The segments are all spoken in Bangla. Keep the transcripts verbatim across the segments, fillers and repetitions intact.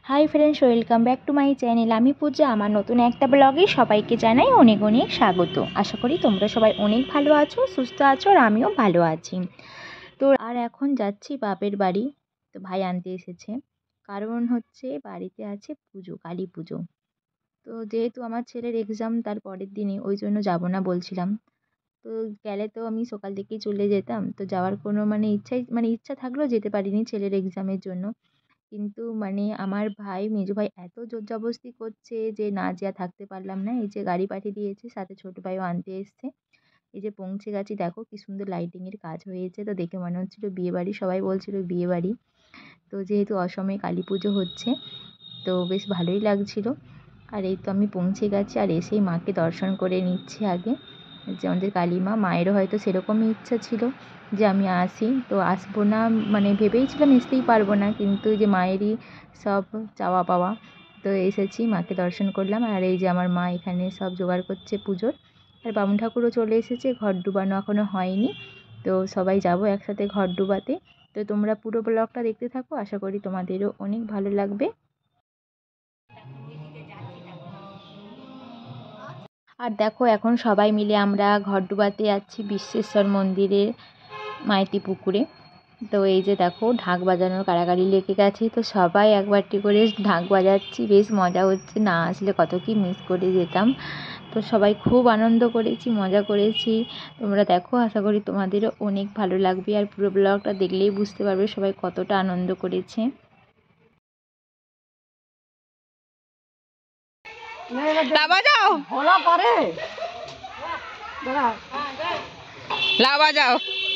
High friends welcome back to my channel आमी पूजा आमार नतून एकटा ब्लगे सबाइके जानाई अनेक अनेक स्वागत। आशा करी तोमरा सबाई अनेक भालो आछो सुस्थ आछो और आमिओ भालो आछि। तो आर एखन जाচ্ছি बापेर बाड़ी। तो भाई आनते एसेছে कारण हच्छे बाड़ीते आछे पुजो काली पुजो। तो जेहेतु आमार छेलेर एग्जाम तार परेर दिनই ওই জন্য যাব না বলছিলাম। তো গেলে তো আমি সকাল থেকেই চলে যেতাম। তো যাওয়ার কোনো মানে ইচ্ছাই মানে ইচ্ছা থাকলেও যেতে পারিনি ছেলের এক্সামের জন্য। কিন্তু মানে আমার ভাই মেজো ভাই এত জোর জবরদস্তি করছে যে না যেয়ে থাকতে পারলাম না। এই যে গাড়ি পাঠিয়ে দিয়েছে, সাথে ছোট ভাইও আনতে এসছে। এই যে পৌঁছে গেছি, দেখো কি সুন্দর লাইটিংয়ের কাজ হয়েছে। তো দেখে মনে হচ্ছিল বিয়েবাড়ি, সবাই বলছিল বিয়েবাড়ি। তো যেহেতু অসমে কালী পুজো হচ্ছে তো বেশ ভালোই লাগছিল। আর এই তো আমি পৌঁছে গেছি, আর এসেই মাকে দর্শন করে নিচ্ছি আগে, যে আমাদের কালী মা। মায়েরও হয়তো সেরকমই ইচ্ছা ছিল যে আমি আসি, তো আসবো না মানে ভেবেইছিলাম আসতেই পারবো না, কিন্তু যে মায়েরই সব চাওয়া পাওয়া। তো এসেছি, মাকে দর্শন করলাম। আর এই যে আমার মা এখানে সব জোগাড় করছে পুজোর। আর বামুন ঠাকুরও চলে এসেছে, ঘর ডুবানো এখনও হয়নি। তো সবাই যাব একসাথে ঘর ডুবাতে। তো তোমরা পুরো ব্লগটা দেখতে থাকো, আশা করি তোমাদেরও অনেক ভালো লাগবে। আর দেখো এখন সবাই মিলে আমরা ঘর ডুবাতে যাচ্ছি বিশ্বেশ্বর মন্দিরের মাইতি পুকুরে। তো এই যে দেখো ঢাক বাজানোর কাড়াকাড়ি লেগে গেছে, তো সবাই একবারটি করে ঢাক বাজাচ্ছি, বেশ মজা হচ্ছে। না আসলে কত কি মিস করে যেতাম। তো সবাই খুব আনন্দ করেছি, মজা করেছি। তোমরা দেখো, আশা করি তোমাদেরও অনেক ভালো লাগবে। আর পুরো ব্লগটা দেখলেই বুঝতে পারবে সবাই কতটা আনন্দ করেছে। বাজাও ভোলা পারে লা বাজাও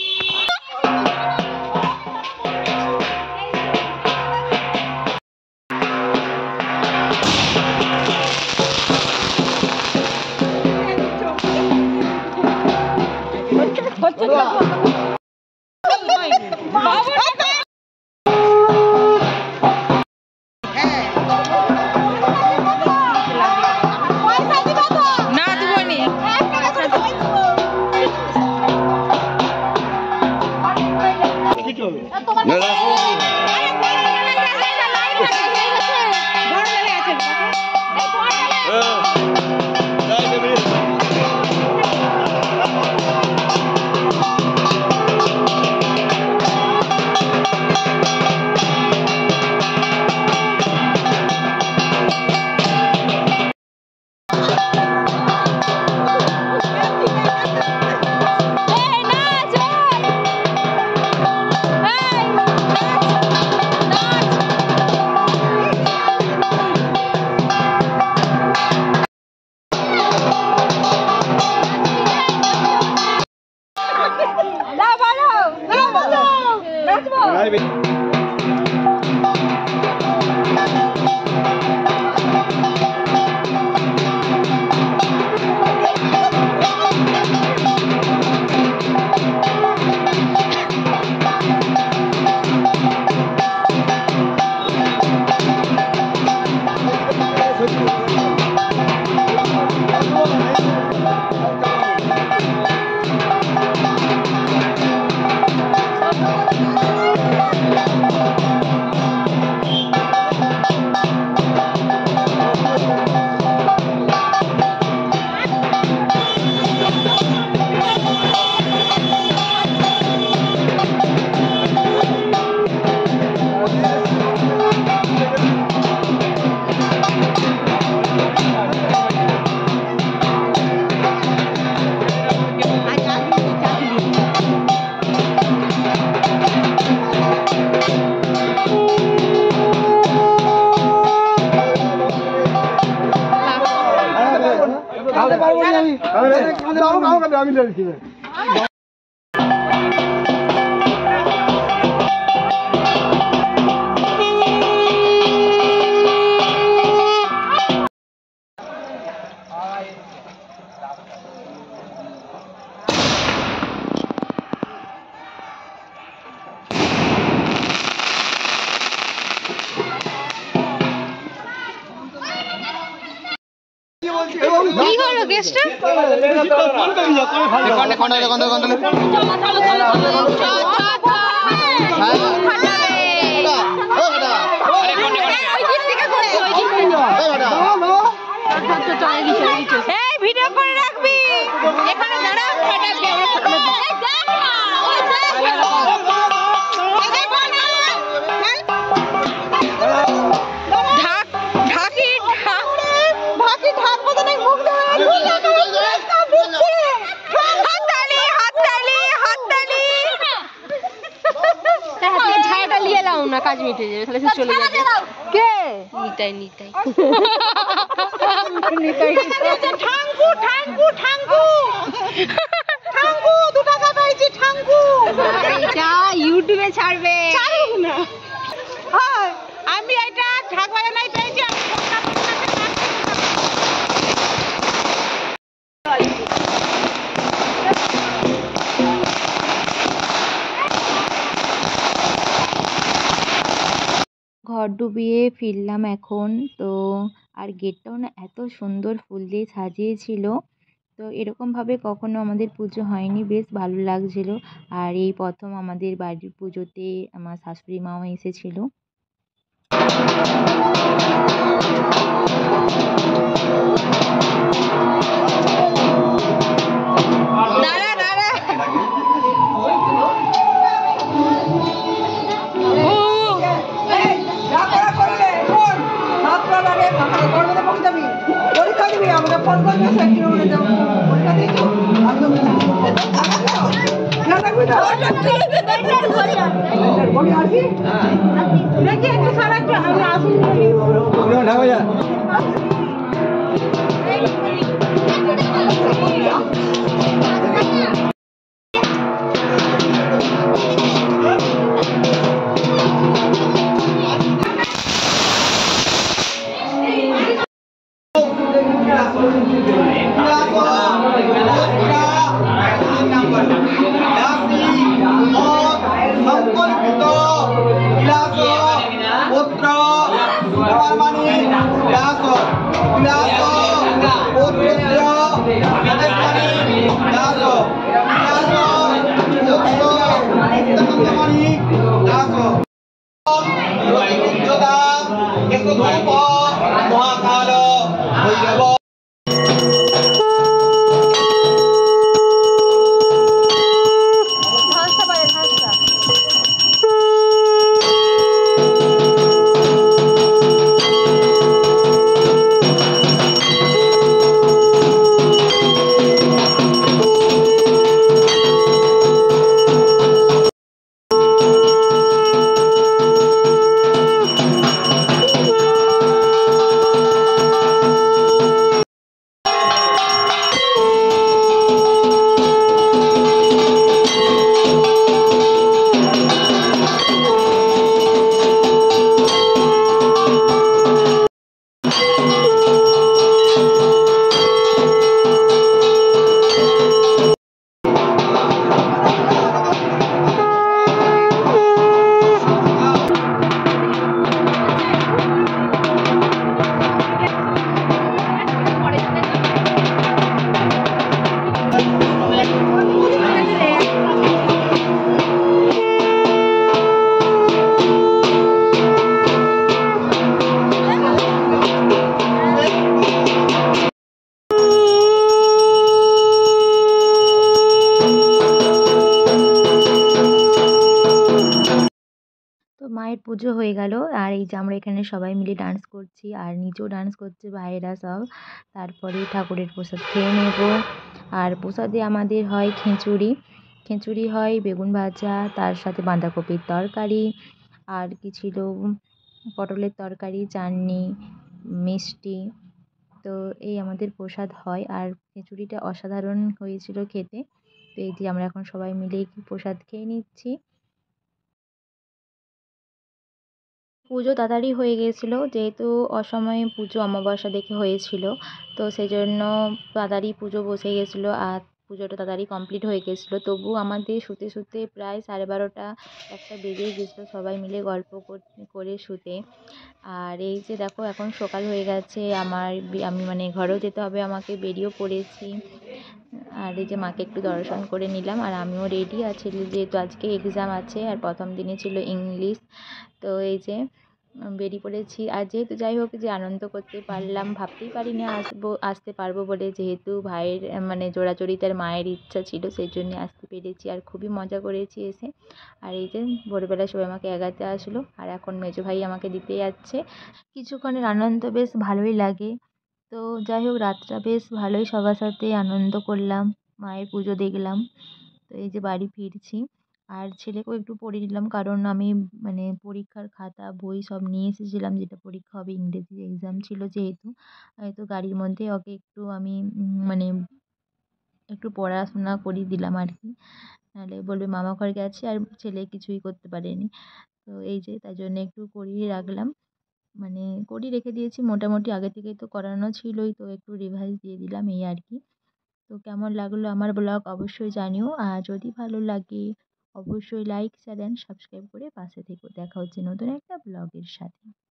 আমি কি হলো কেসটা কোন কোন কোন কোন ফাটাবে আরে কোন কোন উঠে যাবে, তাহলে সে চলে যাবে। কে নিতাই নিতাই নিতাই ঠাঙ্কু ঠাঙ্কু ঠাঙ্কু ঠাঙ্কু দু টাকা পাইছি ঠাঙ্কু। এটা ইউটিউবে ছাড়বে। ছাড়ুক না। হয় আমি এটা ঢাক বাজানাই পেয়েছি। ঘর ডুবিয়ে ফিরলাম এখন তো। আর গেটটাও না এত সুন্দর ফুল দিয়ে সাজিয়েছিল, তো এরকমভাবে কখনো আমাদের পুজো হয়নি, বেশ ভালো লাগছিল। আর এই প্রথম আমাদের বাড়ির পুজোতে আমার শাশুড়ি মাও এসেছিল। দাঁড়া দাঁড়া পরীক্ষা দিবি আমাকে ফোন করবি পরীক্ষা দিয়েছো বলি আসি দেখি একটু সারা একটু আমি আসি মায়ের পুজো হয়ে গেল। আর এই যে আমরা এখানে সবাই মিলে ডান্স করছি, আর নিচেও ডান্স করছে ভাইয়েরা সব। তারপরে ঠাকুরের প্রসাদ খেয়ে নেব। আর প্রসাদে আমাদের হয় খিচুড়ি, খিচুড়ি হয় বেগুন ভাজা, তার সাথে বাঁধাকপির তরকারি, আর কি ছিল পটলের তরকারি, চাটনি, মিষ্টি। তো এই আমাদের প্রসাদ হয়, আর খিচুড়িটা অসাধারণ হয়েছিল খেতে। তো এই যে আমরা এখন সবাই মিলে প্রসাদ খেয়ে নিচ্ছি। পুজো তাড়াতাড়ি হয়ে গিয়েছিলো, যেহেতু অসময়ে পুজো অমাবস্যা দেখে হয়েছিল, তো সেই জন্য তাড়াতাড়ি পুজো বসে গেছিলো আর পুজোটা তাড়াতাড়ি কমপ্লিট হয়ে গেছিলো। তবু আমাদের শুতে শুতে প্রায় সাড়ে বারোটা একটা বেজেই গেছিলো, সবাই মিলে গল্প করে শুতে। আর এই যে দেখো এখন সকাল হয়ে গেছে, আমার আমি মানে ঘরেও যেতে হবে আমাকে, বেরিয়েও পড়েছি। আর এই যে মাকে একটু দর্শন করে নিলাম, আর আমিও রেডি আছি যেহেতু আজকে এক্সাম আছে, আর প্রথম দিনে ছিল ইংলিশ। তো এই যে বেরিয়ে পড়েছি। আর যেহেতু যাই হোক যে আনন্দ করতে পারলাম, ভাবতেই পারিনি আসবো আসতে পারবো বলে, যেহেতু ভাইয়ের মানে জোড়াজোড়ি তার মায়ের ইচ্ছা ছিল, সেই জন্যে আসতে পেরেছি। আর খুবই মজা করেছি এসে। আর এই যে ভোরবেলা সবাই আমাকে এগাতে আসলো, আর এখন মেজো ভাই আমাকে দিতে যাচ্ছে। কিছুক্ষণের আনন্দ বেশ ভালোই লাগে। তো যাই হোক রাতটা বেশ ভালোই সবার সাথে আনন্দ করলাম, মায়ের পুজো দেখলাম। তো এই যে বাড়ি ফিরছি। আর ছেলেকেও একটু পড়িয়ে দিলাম, কারণ আমি মানে পরীক্ষার খাতা বই সব নিয়ে এসেছিলাম, যেটা পরীক্ষা হবে, ইংরেজি এক্সাম ছিল যেহেতু। এই তো গাড়ির মধ্যে ওকে একটু আমি উম, মানে একটু পড়াশোনা করিয়ে দিলাম আর কি, নাহলে বলবে মামা ঘর গেছে আর ছেলে কিছুই করতে পারেনি। তো এই যে তাই জন্য একটু করিয়ে রাখলাম, মানে করিয়ে রেখে দিয়েছি মোটামুটি, আগে থেকেই তো করানো ছিলই, তো একটু রিভাইজ দিয়ে দিলাম এই আর কি। তো কেমন লাগলো আমার ব্লগ অবশ্যই জানিও, আর যদি ভালো লাগে অবশ্যই লাইক শেয়ার অ্যান্ড সাবস্ক্রাইব করে পাশে থেকো। দেখা হচ্ছে নতুন একটা ব্লগের সাথে।